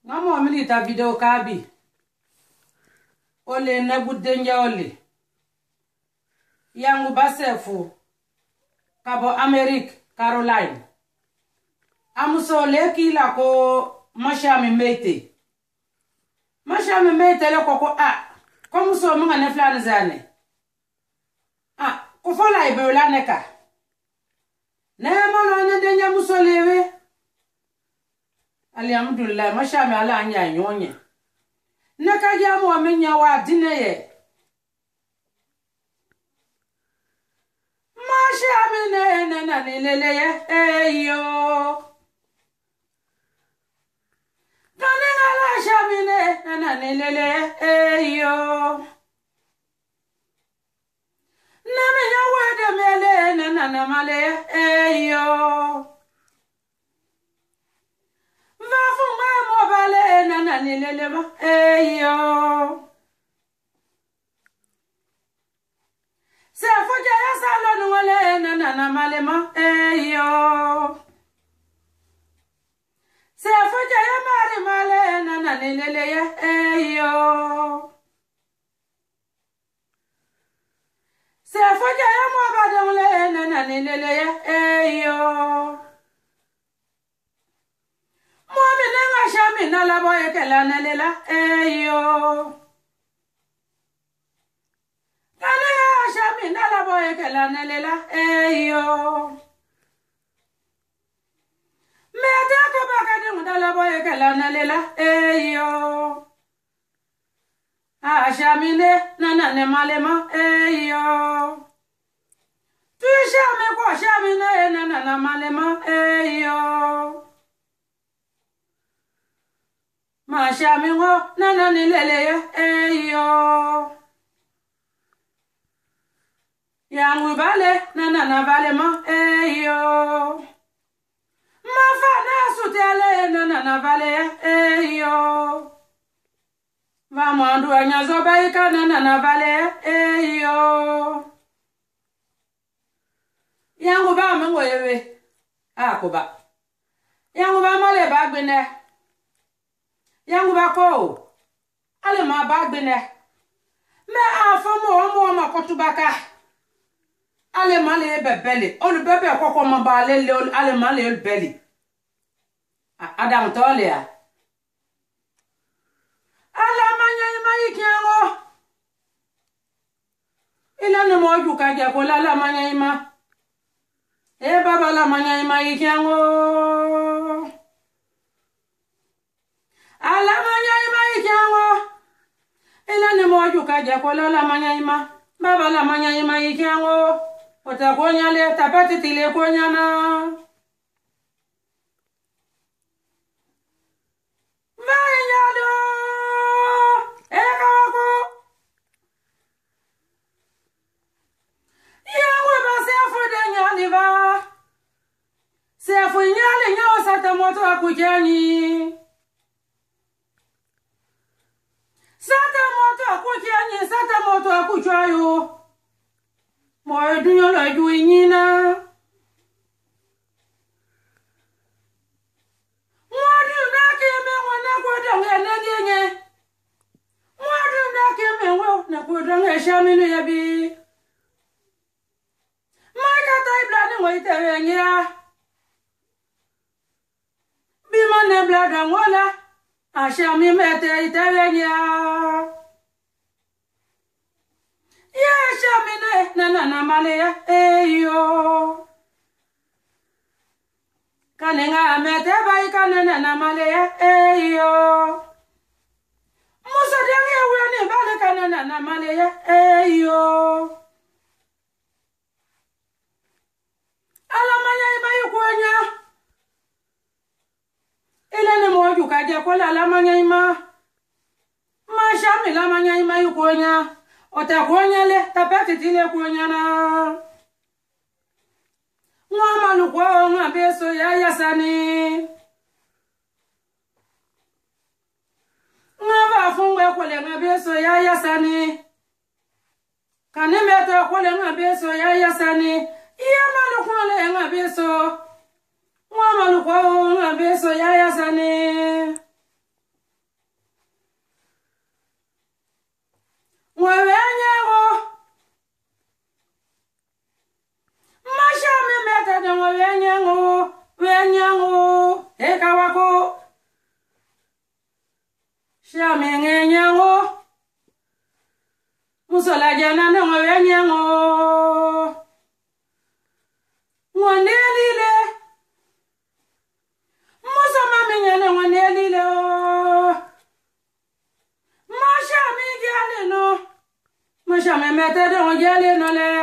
Ngamo milita video kabi. Ole na budenja ole. Yangu basefu. Kabo America, Caroline. Amuso leki la ko mashami mete. Mashami mete le koko Komu so mga nefla zane. Kufola ibe la neka. Ne malo ne denja muso lewe. Alhamdulillah mashami ala anya nyonye. Neka jamu amenya wa dineye. Mashami ne na leleye eyo. Kanengala shamine na leleye eyo. Naminya wede mele na male eyo. Vafunga mobale na lelele eyo. Se foja ya salon wale na malema eyo. Se foja ya mari male na lelele eyo. Se foja ya mobade wale na lelele eyo. Momi nenga shami na labo ekela na lela eyo. Kanenga shami na labo ekela na lela eyo. Mete ko bakade na labo ekela na lela eyo. Shami na ne malema eyo. Tu shami ko shami na malema eyo. Ma shami ngo na leleye eyo. Yangu vale na vale ma eyo. Ma fana sutele na vale eyo. Va mandu anyazo baika na vale eyo. Yangu ba mengo yewe. Kuba. Yangu ba male bagbene. Yangu ba ko. Ale ma bagbene. Me afomo ma kotubaka. Ale male bebeli. Olu bebe koko mabale le ale male beli. Adam tolia. Ala manya ima ikiango. Ila no moju kaja ko la manya ima. Baba la manya ima ikiango. Ala manya ima ikiango. Ila no moju kaja ko la manya ima. Baba la manya ima ikiango. Utakonya le tapati tile konya na. Vayado. Ekawako. Yawe ba sefu de nyali ba. Sefu nyali nyawo sata moto akujani. Sata moto akujani, sata moto akujayo. Mo dunyo la juinyina. Mwadu ndake mewa na kwadonge negenye. Mwadu ndake mewa na kwadonge shaminu yabi. Maika taiblani waitewe ngira. Bima ne blada ngola. Ashami mete itewe ngira. Ya shamine na male eyo. Kanenga mete bai kanena na male eyo. Muso denge wani bale kanena na male eyo. Ala manya ima yukonya. Ile ne moju kaje kola la manya ima. Ma shami la manya ima yukonya. Otakonya le tapati tile konya na. Ngama lukwa ngabeso ya yasani. Ngaba fungwe kole ngabeso ya yasani. Kanemeto kole ngabeso ya yasani. Iya malukwa le ngabeso. Ngama lukwa ngabeso ya yasani. Shame nyango. Musola jana na ngwe nyango. Ngwanelile. Muso mami nyane ngwanelile o. Mashami gyale no. Mashami mete de gyale no le.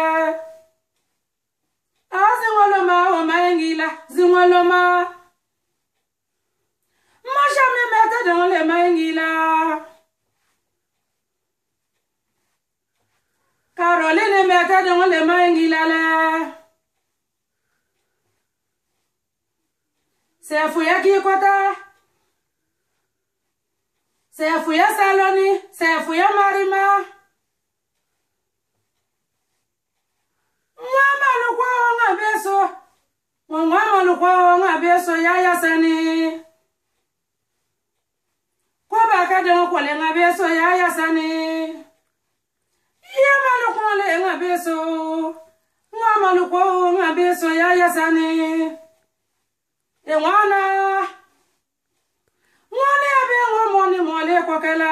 Azingoloma o maengila, zingoloma. Mashami mete de le maengila. Caroline mete de le maengila le. Sefuya kikota. Sefuya saloni, sefuya marima. Mama lukwa nga beso. Mama lukwa nga beso yaya sani. Kwa baka de ngole nga beso yaya sani. Yama lukwa le nga beso. Mama lukwa nga beso yaya sani. Ewana Mwane abengo moni mole kokela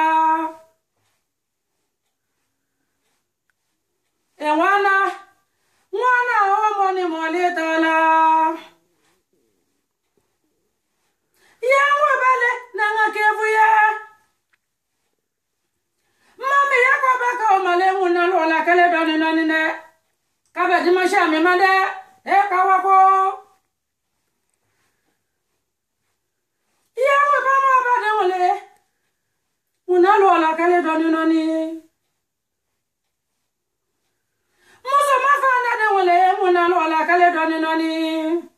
Ewana Mwana o moni mole tola Yango bale nanga kevuya Mami yako baka o male muna lola kele doni nani ne Kabe dimasha mimade kawako Yawe bama bade wole. Unalo ala kale doni noni. Muso mafana de wole. Unalo ala kale doni noni.